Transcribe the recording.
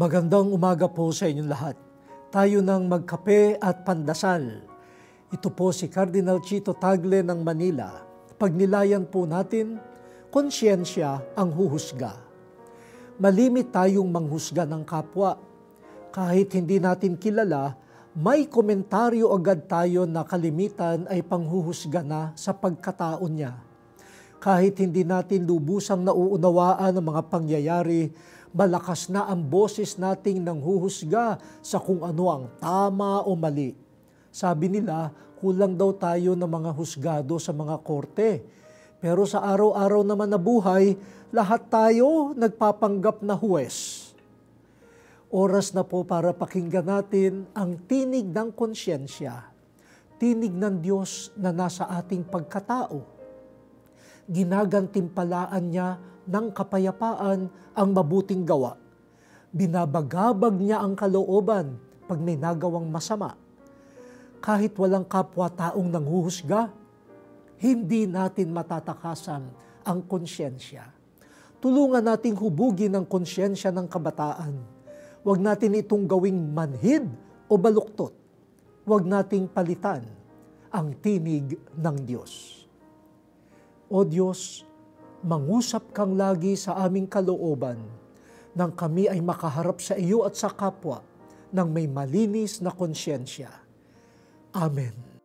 Magandang umaga po sa inyong lahat. Tayo nang magkape at pandasal. Ito po si Cardinal Chito Tagle ng Manila. Pagnilayan po natin, konsyensya ang huhusga. Malimit tayong manghusga ng kapwa. Kahit hindi natin kilala, may komentaryo agad tayo na kalimitan ay panghuhusga na sa pagkatao niya. Kahit hindi natin lubusang nauunawaan ang mga pangyayari, malakas na ang boses nating nanghuhusga sa kung ano ang tama o mali. Sabi nila, kulang daw tayo ng mga husgado sa mga korte. Pero sa araw-araw naman na buhay, lahat tayo nagpapanggap na huwes. Oras na po para pakinggan natin ang tinig ng konsyensya, tinig ng Diyos na nasa ating pagkatao. Ginagantimpalaan niya ng kapayapaan ang mabuting gawa. Binabagabag niya ang kalooban pag may nagawang masama. Kahit walang kapwa-taong nanghuhusga, hindi natin matatakasan ang konsyensya. Tulungan nating hubugin ang konsyensya ng kabataan. Huwag natin itong gawing manhid o baluktot. Huwag nating palitan ang tinig ng Diyos. O Diyos, mangusap kang lagi sa aming kalooban nang kami ay makaharap sa iyo at sa kapwa ng may malinis na konsyensya. Amen.